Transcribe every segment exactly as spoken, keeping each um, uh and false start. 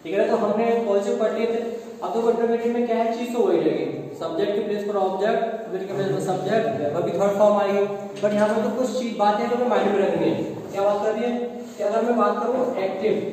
ठीक है ना। तो हमने कॉन्सेप्ट पढ़ लिए थे। अब तो इंटरोगेटिव में क्या है, चीज तो वही रहेगी, सब्जेक्ट की प्लेस पर ऑब्जेक्ट, ऑब्जेक्ट की प्लेस पर सब्जेक्ट, वर्ब की थर्ड फॉर्म आएगी। बट यहाँ पर तो कुछ चीज बातें जो माइंड में रखनी है। क्या बात कर रही है कि अगर मैं बात करूँ एक्टिव,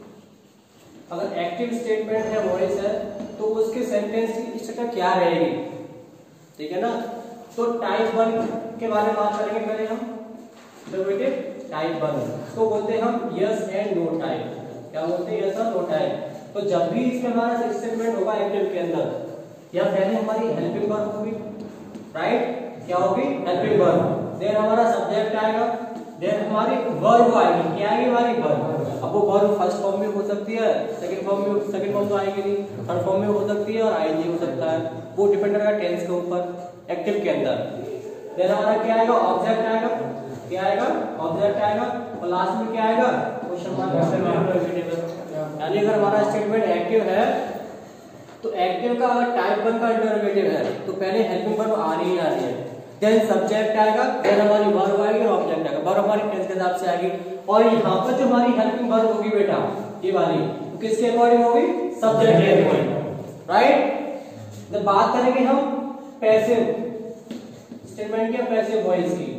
अगर एक्टिव स्टेटमेंट है, वॉइस है, तो उसके सेंटेंस की स्ट्रक्चर क्या रहेगी, ठीक है ना। तो टाइप वन के बारे में बात करेंगे पहले हम, इंटरोगेटिव टाइप वन, तो बोलते हैं हम यस एंड नो टाइप। क्या बोलते हैं, यस और नो टाइप। तो जब भी इसमें हमारा स्टेटमेंट होगा एक्टिव के अंदर, या पहले हमारी हेल्पिंग वर्ब होगी, राइट, क्या होगी, हेल्पिंग वर्ब, देन हमारा सब्जेक्ट आएगा, देन हमारी वर्ब आएगी, क्या आएगी, हमारी वर्ब। अब वो वर्ब फर्स्ट फॉर्म में हो सकती है, सेकंड फॉर्म में, सेकंड फॉर्म तो आएगी नहीं, थर्ड फॉर्म में हो सकती है और आईएनजी हो सकता है, वो डिपेंड करेगा टेंस के ऊपर एक्टिव के अंदर। देन हमारा क्या आएगा, ऑब्जेक्ट आएगा, क्या आएगा, ऑब्जेक्ट आएगा, और लास्ट में क्या आएगा, क्वेश्चन मार्क। यानी अगर हमारा स्टेटमेंट एक्टिव है तो एक्टिव का अगर टाइप वन का इंटरोगेटिव है तो पहले हेल्पिंग वर्ब आ रही है, आ रही है, देन सब्जेक्ट आएगा, देन हमारी वर्ब आएगी और ऑब्जेक्ट आएगा, वर्ब हमारी टेंस के हिसाब से आएगी। और यहाँ पर जो हमारी हेल्पिंग वर्ब होगी बेटा, ये वाली, तो किसके अकॉर्डिंग होगी, सब्जेक्ट के अकॉर्डिंग, राइट। जब बात करेंगे हम पैसिव स्टेटमेंट की, पैसिव वॉइस की,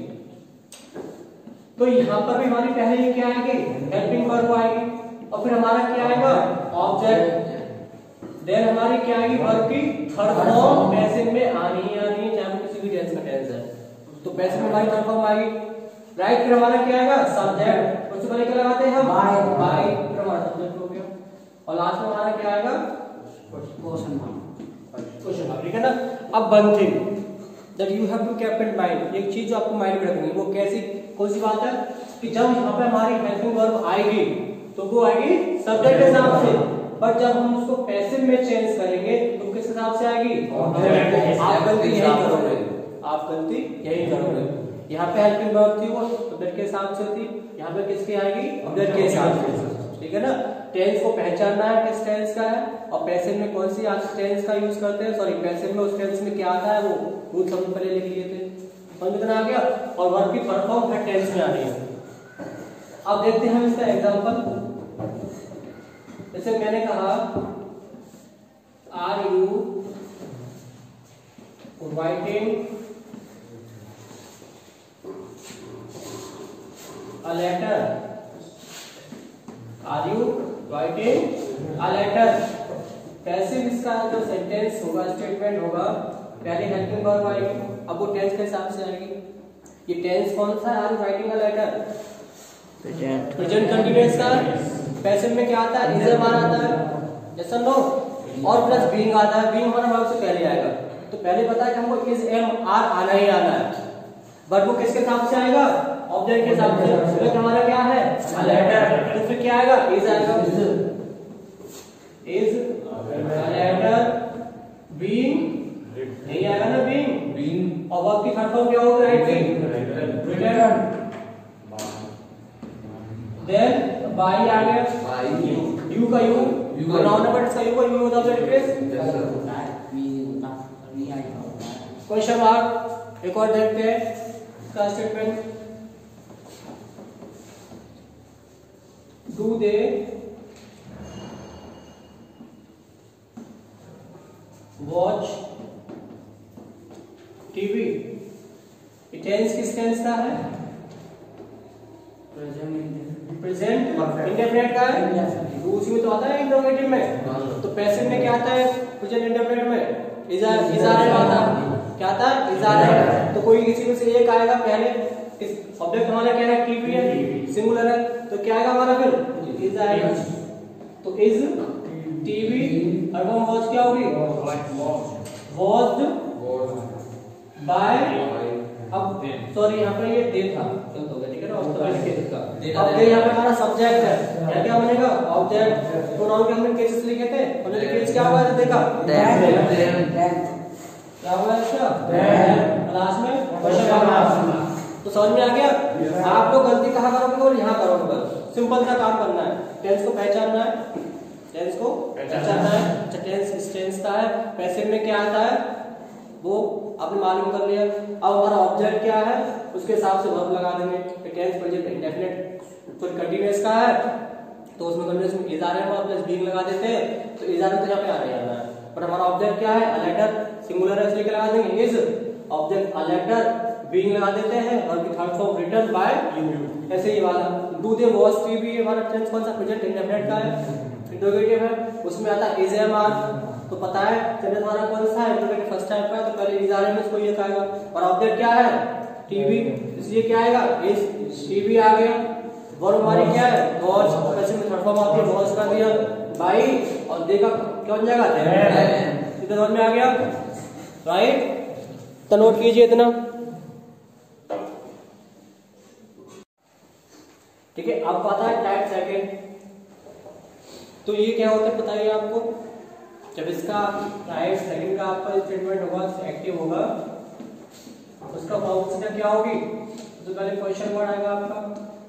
तो यहाँ पर भी हमारी पहले क्या आएगी, हेल्पिंग वर्ब आएगी, और फिर हमारा क्या आएगा, ऑब्जेक्ट, देन हमारी क्या आएगी, वर्ब की थर्ड फॉर्म पैसिव में आनी ही आनी है, चाहे किसी भी टेंस का टेंस है, तो पैसिव में हमारी थर्ड फॉर्म आएगी, राइट। फिर हमारा क्या आएगा, सब्जेक्ट, उससे पहले क्या लगाते हैं हम, बाय, बाय, फिर हमारा सब्जेक्ट हो गया, और लास्ट में हमारा क्या आएगा, क्वेश्चन मार्क, क्वेश्चन मार्क, ठीक है ना। अब one thing that you have to keep in mind, एक चीज जो आपको माइंड में रखनी है, वो कैसी, कौन सी बात है, कि जब यहाँ पे हमारी हेल्पिंग वर्ब आएगी तो वो आएगी सब्जेक्ट के हिसाब से, बट जब हम उसको पैसिव में चेंज करेंगे तो किस हिसाब से आएगी, आप गलती यही करोगे, आप गलती यही करोगे। यहाँ पे हेल्पिंग वर्ब थी वो सब्जेक्ट के हिसाब से थी, यहाँ पे किसकी आएगी, ऑब्जेक्ट के हिसाब से, ठीक है ना। टेंस को पहचानना है किस टेंस का है, और पैसिव में कौन सी टेंस का यूज करते हैं, सॉरी पैसिव में उस टेंस में क्या आता है वो रूल सब पहले लिख लिए थे, समझ में आ गया। और वर्ब की थर्ड फॉर्म हर टेंस में आ रही है। अब देखते हैं हम इसका एग्जांपल। जैसे मैंने कहा, are you writing a letter, are you writing a letter. Passive इसका जो सेंटेंस होगा, स्टेटमेंट होगा, पहले हेल्पिंग वर्ब आएगी, अब वो टेंस के हिसाब से आएगी। ये टेंस कौन सा है, are you writing a letter, present, present continuous का। पैसिव में क्या आता है, इज हमारा आता है, यस और नो, और प्लस बीइंग आता है, बीइंग हमारा वर्ब से पहले आएगा, तो पहले पता है कि हमको इज एम आर आना ही आना है, बट वो किसके हिसाब से आएगा, ऑब्जेक्ट के हिसाब से। तो हमारा क्या है, अ लेटर, तो फिर क्या आएगा, इज आएगा, इज अ लेटर बीइंग, नहीं आएगा ना बीइंग, बीइंग, और वर्ब की थर्ड फॉर्म क्या होगा, राइटिंग, रिटन, देन बाई आ गया, बाई, यू का यू, नाउन है बट इसका यू का यू होता है प्लेस, क्वेश्चन मार्क। एक और देखते हैं इसका statement, do they watch TV, tense किस टेंस का है, प्रेजेंट इंडेफिनिट का है, उसी में तो आता है इंटरोगेटिव में। तो पैसिव में क्या आता है, प्रेजेंट इंडेफिनिट में इज इज आएगा, क्या आता है, इज आएगा। तो कोई किसी में से एक आएगा, पहले ऑब्जेक्ट हमारा क्या है, टीवी है, सिंगुलर है, तो क्या आएगा हमारा, फिर इज आएगा। तो इज टीवी, और वो वॉच क्या होगी, वॉच्ड बाय, अब सॉरी यहाँ पे ये दे था, गलत हो गया, ठीक है ना, अब दे यहाँ पे हमारा सब्जेक्ट है, क्या क्या बनेगा, ऑब्जेक्ट। तो नाउन के हमने केसेस लिखे थे, हमने केस क्या हुआ देखा, क्या हुआ इसका, क्लास में क्वेश्चन मार्क। तो समझ में आ गया। आप लोग गलती कहाँ करोगे और यहाँ करोगे, बस सिंपल सा काम करना है, टेंस को पहचानना है, टेंस को पहचानना है। अच्छा टेंस किस टेंस का है, पैसिव में क्या आता है वो आपने मालूम कर लिया। अब हमारा ऑब्जेक्ट क्या है उसके हिसाब से वर्ब लगा देंगे। टेंस प्रेजेंट इंडेफिनिट फिर कंटीन्यूअस का है तो उसमें condition is are am plus being लगा देते हैं, तो इज आर एम तो यहाँ पे आ रही है, पर हमारा ऑब्जेक्ट क्या है, अ लेटर सिंगुलर है इसलिए लगा देंगे is, object a letter being लगा देते हैं, और third form written by you. ऐसे ही वाला डू दे वॉच टीवी, हमारा टेंस कौन सा, प्रेजेंट इंडेफिनिट का है, इंट्रोगेटिव है, उसमें आता है इज एम आर, तो पता है टेंस हमारा कौन सा है, इंट्रोगेटिव फर्स्ट टाइप का है, तो पहले इज आर एम इसको ये कहेगा, और ऑब्जेक्ट क्या है टीवी, इसलिए क्या आएगा इज टीवी आ गया। वर्ब हमारी क्या है वॉच, वैसे में थर्ड फॉर्म आती है वॉच कर दिया बाई, और देखा क्या बन जाएगा देन, इधर में आ गया राइट। तो नोट कीजिए इतना, ठीक है। अब आता है टाइप सेकंड, तो ये क्या होता है बताइए आपको, जब इसका टाइप सेकंड का आपका स्टेटमेंट होगा एक्टिव होगा, उसका फंक्शन क्या होगी, तो पहले क्वेश्चन वर्ड आएगा आपका,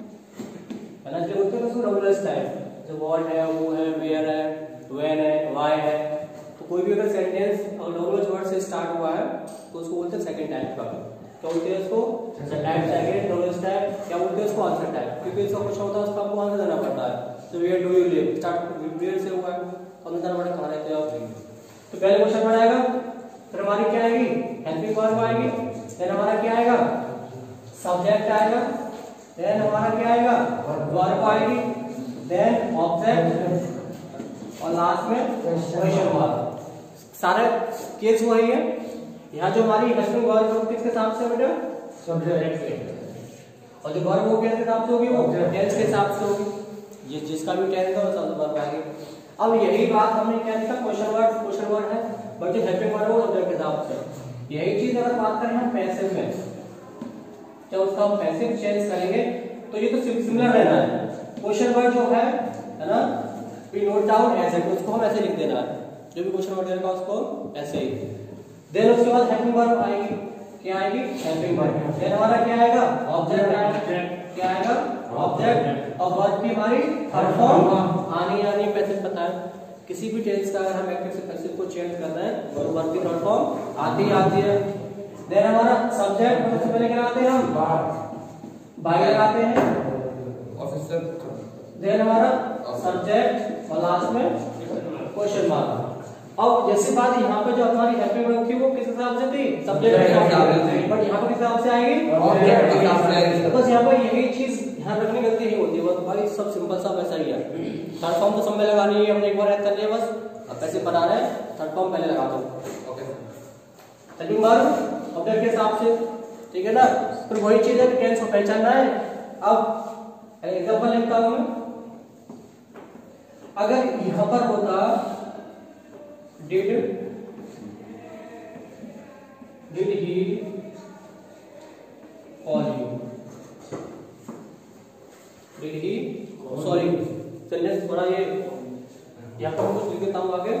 है ना, जो होते हैं उसको नॉर्मलाइज्ड टाइप, जो व्हाट है, वो है, वेयर है, व्हेन है, व्हाई है, तो कोई भी अगर सेंटेंस नॉर्मलाइज्ड वर्ड से स्टार्ट हुआ है तो उसको बोलते हैं सेकंड टाइप का, क्या बोलते हैं उसको टाइप सेकंड, नॉर्मलाइज्ड टाइप, क्या बोलते हैं उसको आंसर टाइप, क्योंकि इसका क्वेश्चन होता है उसका आपको आंसर देना पड़ता है। तो where do you live, start where से हुआ है, और अंदर बड़ा कहां रहते हो आप, तो पहले क्वेश्चन वर्ड आएगा, फिर हमारी क्या आएगी हेल्पिंग वर्ब आएगी, देन हमारा क्या आएगा सब्जेक्ट आएगा, देन हमारा क्या आएगा वर्ब आएगी, देन ऑब्जेक्ट, और लास्ट में क्वेश्चन वर्ब। सारा केस वही है, यहाँ जो हमारी हेल्पिंग वर्ब होगी किसके हिसाब से बेटा सब्जेक्ट के, और जो वर्ब होगी किसके हिसाब से होगी वो टेंस के हिसाब से होगी, जिस जिसका भी टेंस है वैसा वर्ब आएगी। अब यही बात हमने क्या देखा, क्वेश्चन वर्ड क्वेश्चन वर्ड है, बट जो हेल्पिंग वर्ब है वो सब्जेक्ट के हिसाब से। यही चीज अगर बात करें हम पैसिव में, जब उसका हम पैसिव चेंज करेंगे तो ये तो सिमिलर रहना है, क्वेश्चन वर्ड जो है है ना, we note down as it, उसको हम ऐसे लिख देना है, जो भी क्वेश्चन वर्ड रहेगा उसको ऐसे ही। देन उसके बाद हेल्पिंग वर्ब आएगी, क्या आएगी हेल्पिंग वर्ब, देन हमारा क्या आएगा ऑब्जेक्ट आएगा, क्या आएगा ऑब्जेक्ट, और वर्ब की हमारी थर्ड फॉर्म आनी आनी पैसिव पता है, किसी भी टेंस का अगर हम एक्टिव से पैसिव को चेंज कर रहे हैं और वर्ब की थर्ड फॉर्म आती आती है। देन हमारा सब्जेक्ट सबसे पहले क्या लगाते हैं हम बाय लगाते हैं ऑफिसर, देन हमारा सब्जेक्ट और लास्ट में क्वेश्चन मार्क। अब जैसी बात यहाँ पे जो हमारी हेल्पिंग वर्ब थी वो किस हिसाब से थी सब्जेक्ट के हिसाब से, बट यहाँ पे किस हिसाब से आएगी ऑब्जेक्ट के हिसाब से आएगी। बस यहाँ पे यही चीज ध्यान रखने की गलती नहीं होती है, बस भाई सब सिंपल सा वैसा ही है, थर्ड फॉर्म तो सब में लगानी है, हमने एक बार याद कर लिया बस, अब पैसे बना रहे हैं थर्ड फॉर्म पहले लगा दो, ओके हेल्पिंग वर्ब ऑब्जेक्ट के हिसाब से, ठीक है ना। फिर वही चीज है कि टेंस को पहचानना है। अब एग्जांपल लिखता हूं मैं, अगर यहां पर होता did did he call you, did he sorry sentence थोड़ा ये यहां पर कुछ लिख देता हूं आगे,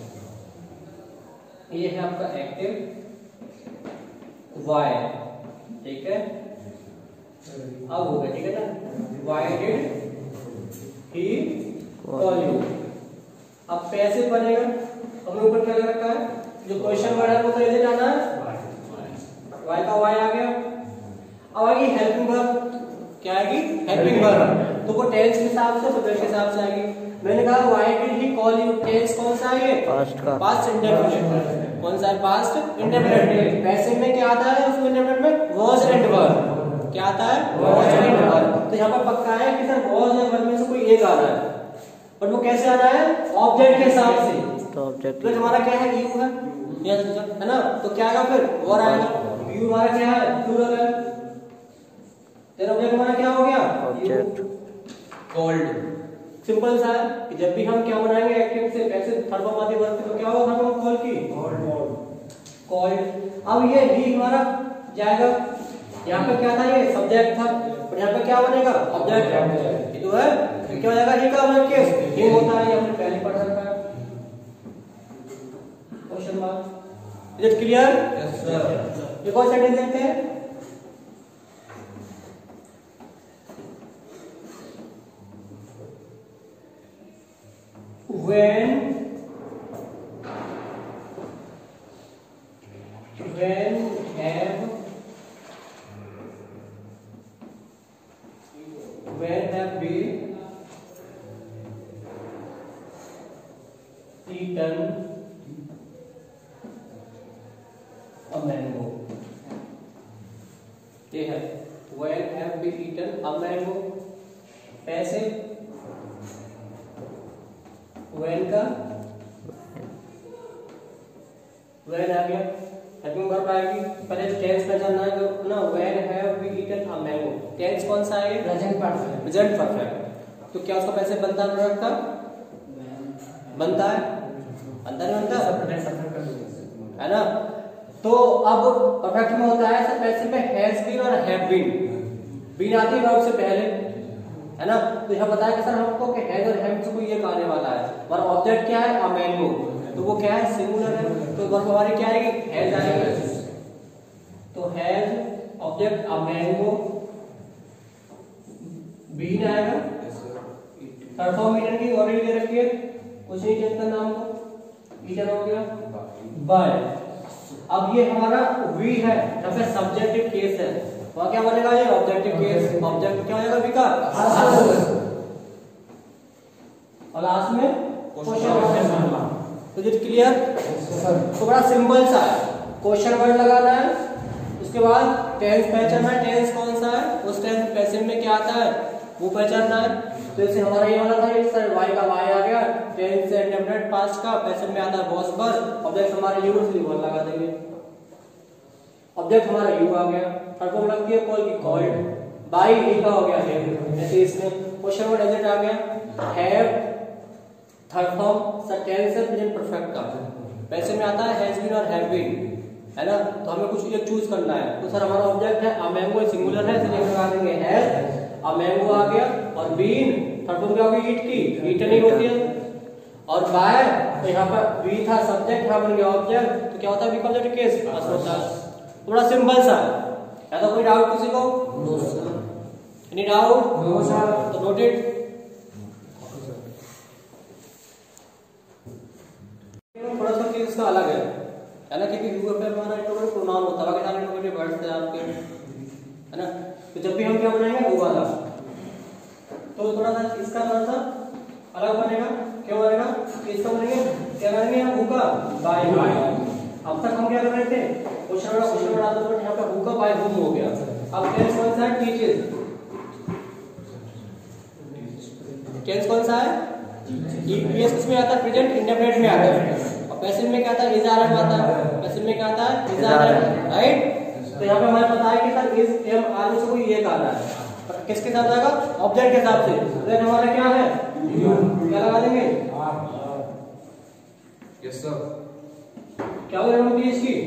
ये है आपका एक्टिव वाई, ठीक है, अब हो गया ठीक है ना, why did he call you. अब पैसिव बनेगा, हमने ऊपर क्या रखा है जो क्वेश्चन वर्ड है वो तो ऐसे जाना है, वाई का वाई आ गया। अब आएगी हेल्पिंग वर्ब, क्या आएगी हेल्पिंग वर्ब, तो वो टेंस के हिसाब से सब्जेक्ट के हिसाब से आएगी। मैंने कहा why did he call you, tense कौन सा है पास्ट का, पास्ट इंडेफिनिट, कौन सा है पास्ट इंडेफिनिट। पैसिव में क्या आता है उसमें इंडेफिनिट में वाज एंड वर, क्या आता है वाज एंड वर, तो यहाँ पर पक्का है कि सर वाज और वर में से कोई एक आ रहा है, बट वो कैसे आ रहा है ऑब्जेक्ट के हिसाब से, तो ऑब्जेक्ट तो हमारा क्या है यू है, है ना, तो क्या आएगा फिर वर आएगा, यू हमारा क्या है प्लूरल है, तेरा ऑब्जेक्ट हमारा क्या हो गया ऑब्जेक्ट कॉल्ड। सिंपल सा है कि जब भी हम क्या बनाएंगे एक्टिव से पैसिव थर्ड फॉर्म आती वर्ब तो क्या होगा हम कॉल की कॉल्ड। अब ये ही हमारा जाएगा, यहाँ पे क्या था ये सब्जेक्ट था, और यहाँ पे क्या बनेगा ऑब्जेक्ट, ये तो है क्या हो जाएगा ये का वर्ब के ये होता है, ये हमने पहले पढ़ रखा है question mark. Is it clear? Yes sir. ये कौन सा सेंटेंस देखते हैं, when when have when have we eaten a mango, ये है when have we eaten a mango, ऐसे when का when आ गया, हेल्पिंग वर्ब आएगी, पहले टेंस पहचानना है ना, when have we eaten a mango, tense कौन सा है, प्रेजेंट परफेक्ट, प्रेजेंट परफेक्ट, तो क्या उसका पैसे बनता है प्रोडक्ट का, बनता है, बनता नहीं बनता है ना। तो अब परफेक्ट में होता है सब पैसे में हैज बीन और हैव बीन, बीन आती है वर्ब से पहले, है ना। तो यह बताया कि सर हमको कि हैज और हैव से कोई ये आने वाला है, हमारा ऑब्जेक्ट क्या है, अ मैंगो, तो वो क्या है, सिंगुलर है, तो वर्ब हमारी क्या आएगी, हैज आएगी, तो has object a mango, been आएगा, थर्ड फॉर्म ईटन की ऑलरेडी दे रखी है, कुछ नहीं चेंज करना हमको, ईटन हो गया बाय। अब ये हमारा वी है, यहाँ पे सब्जेक्टिव केस है, वहां क्या बनेगा, ये ऑब्जेक्टिव केस, ऑब्जेक्ट क्या हो जाएगा विका, और लास्ट में क्वेश्चन, तो इट क्लियर, तो बड़ा सिंपल सा है, क्वेश्चन वर्ड लगाना है, उसके बाद टेंस पहचानना है, टेंस कौन सा है, उस टेंस पैसिव में क्या आता है वो पहचानना है। तो जैसे हमारा ये वाला था सर वाई का वाई आ गया, टेंस से इंडेफिनिट पास्ट का पैसिव में आता है वॉज पर, ऑब्जेक्ट हमारा यू से वन लगा देंगे, ऑब्जेक्ट हमारा यू आ गया, थर्ड फॉर्म लगती है कॉल की कॉल्ड, बाय लिखा हो गया है, ऐसे इसमें क्वेश्चन वर्ड एजेंट आ गया, have third form sir tense से प्रेजेंट परफेक्ट का पैसिव में आता है हैज बीन और हैव बीन, है ना। तो हमें कुछ एक चूज करना है, तो सर हमारा ऑब्जेक्ट है अ मैंगो, सिंगुलर है, इसलिए लगा देंगे हैज, अ मैंगो आ गया, और बीन थर्ड फॉर्म क्या होगी, ईट की, ईटन ही होती है, और बाय तो यहाँ पर बी था सब्जेक्ट, यहाँ बन गया ऑब्जेक्ट, तो क्या होता है बी ऑब्जेक्ट केस बस होता है, थोड़ा सिंपल सा है। या तो कोई डाउट किसी को, no sir, any doubt, no sir, तो नोट इट। थोड़ा सा केस का अलग है, है ना, क्योंकि यूएफ में हमारा इंट्रोवर्ट प्रोनाउन होता है, बाकी सारे इंट्रोवर्ट वर्ड्स थे आपके, है ना। तो जब भी हम क्या बनाएंगे वो वाला, तो थोड़ा सा इसका थोड़ा सा अलग बनेगा, क्या बनेगा, इसका बनेंगे क्या करेंगे हम हुका बाय, अब तक हम क्या कर रहे थे, क्वेश्चन वाला क्वेश्चन वाला आता था, यहाँ पे हुका बाय हुम हो गया। अब टेंस कौन सा है, टीचेस, टेंस कौन सा है, ईपीएस किसमें आता है, प्रेजेंट इंडेफिनिट में आता है, और पैसिव में क्या आता है, इज आर एम आता है, पैसिव में क्या आता है, इज आर एम, राइट। तो यहाँ पे हमें पता है कि सर इज एम आर में से कोई एक आता है, किसके साथ आएगा, ऑब्जेक्ट के हिसाब से, तो हमारा क्या है, क्या लगा देंगे, यस सर, क्या हो जाएगा पीएच की,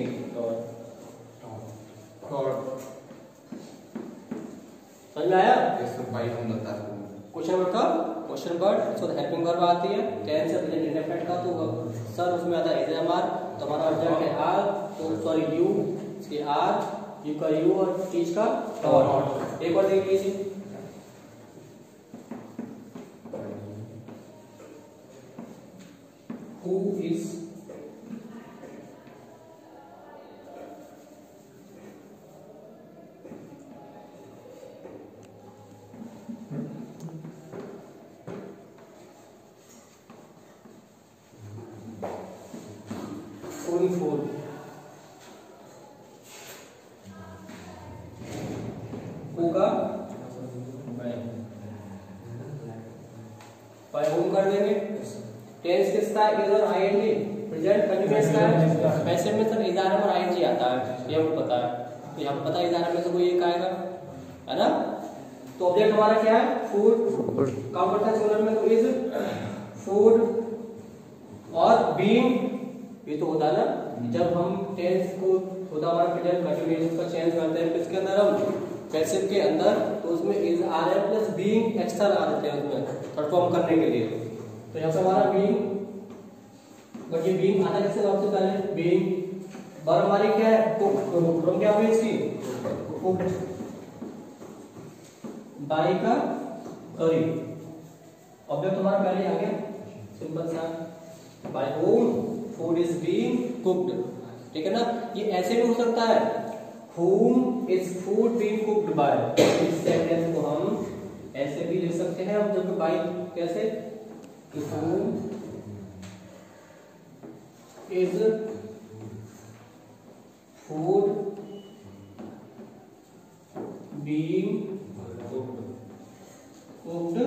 समझ में आया, यस सर, बाई हम बता दो क्वेश्चन वर्ड का, question word so helping verb आती है, टेंस से प्रेजेंट इंडेफिनिट का, तो सर उसमें आता है इज एम आर, तो हमारा ऑब्जेक्ट है आर, तो सॉरी यू, इसके आर, यू का यू और टीच का डॉट। एक और देख लीजिए, हु इज going for, होगा बाय होम कर देंगे, टेंस किसका है, इज और आईएनजी, प्रेजेंट कंटीन्यूअस का है, पैसिव में सर इज आर एम और आईएनजी आता है, ये हमको पता है, तो यहाँ पता है इज आर एम में से कोई एक आएगा, है ना। तो ऑब्जेक्ट हमारा क्या है, फूड, काम करता है सिंगुलर में, तो इज फूड, और बीइंग ये तो होता है ना, जब हम टेंस को होता हमारा प्रेजेंट कंटीन्यूअस का चेंज करते हैं किसके अंदर, हम पैसिव के अंदर, तो उसमें is are am plus being extra आ देते हैं उसमें परफॉर्म करने के लिए। तो यहाँ पे हमारा बीइंग, बट ये बीइंग आता है सबसे पहले, बीइंग और हमारी क्या है, कुक, फ्रॉम क्या हुई इसकी, कुक, बाई का सॉरी ऑब्जेक्ट हमारा पहले आ गया, सिंपल सा, by whom food is being cooked, ठीक है ना। ये ऐसे भी हो सकता है, whom is food being cooked by, इस सेंटेंस को हम ऐसे भी लिख सकते हैं, हम जब बाई कैसे, कि whom is food being cooked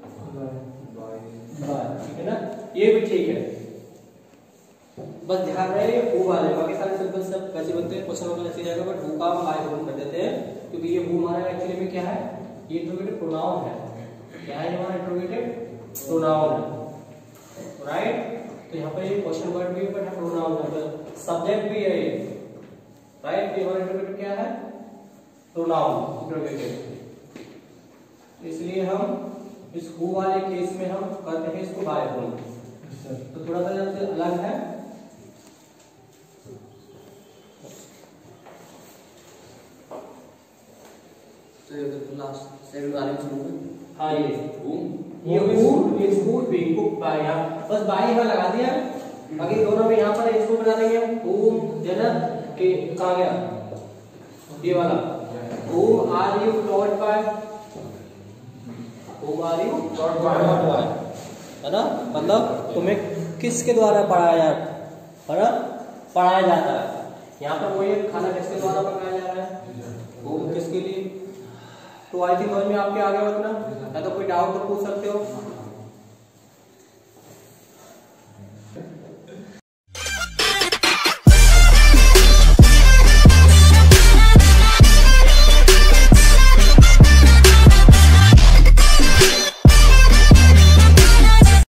by, ठीक है ना, ये भी ठीक है। बस ध्यान रहे हु वाले, बाकी सारे सिंपल सब कैसे बनते हैं क्वेश्चन वगैरह ऐसे जाएगा, बट हु का हम बाय कर देते हैं क्योंकि ये हु हमारा एक्चुअली में क्या है, ये इंट्रोगेटिव प्रोनाउन है। क्या है हमारा इंट्रोगेटिव प्रोनाउन है, राइट। तो यहाँ पर ये क्वेश्चन वर्ड भी है, प्रोनाउन है, सब्जेक्ट भी है ये, राइट। तो हमारा इंट्रोगेटिव क्या है, प्रोनाउन इंट्रोगेटिव। इसलिए हम इस हु वाले केस में हम करते हैं इसको बाय होम। तो थोड़ा सा इससे अलग है। लास्ट सेकंड वाले में सुनूंगा। हाँ ये हूम ये food is food being cooked by, यहाँ बस बाय यहाँ लगा दिया। बाकी दोनों में यहाँ पर इसको बना देंगे हूम, जनर के कहाँ गया ये वाला, whom are you taught by, whom are you taught by, है ना, मतलब तुम्हें किसके द्वारा पढ़ाया है ना, पढ़ाया जाता है। यहाँ पर वो ये खाना किसके द्वारा पकाया जा रहा है, हूम किसके लिए। तो आई थिंक समझ में आपके आ गया उतना, या तो कोई डाउट तो पूछ सकते हो।